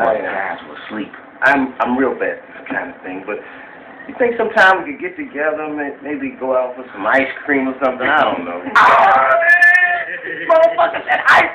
bunch of guys were asleep. I'm real bad at this kind of thing, but you think sometime we could get together, maybe go out for some ice cream or something? I don't know. Motherfucker said ice